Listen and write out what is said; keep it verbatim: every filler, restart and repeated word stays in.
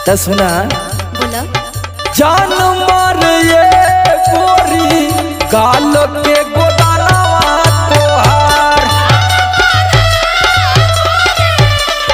तो सुना बोला जान मार ये गोरी गाल के